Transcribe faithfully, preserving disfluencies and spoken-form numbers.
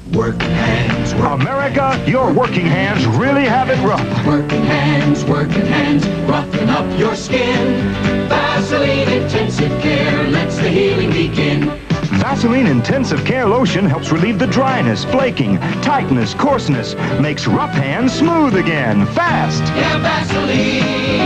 Working hands, working America, your working hands really have it rough. Working hands, working hands, roughing up your skin. Vaseline Intensive Care lets the healing begin. Vaseline Intensive Care Lotion helps relieve the dryness, flaking, tightness, coarseness, makes rough hands smooth again, fast. Yeah, Vaseline